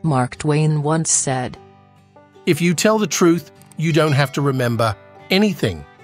Mark Twain once said, If you tell the truth, you don't have to remember anything.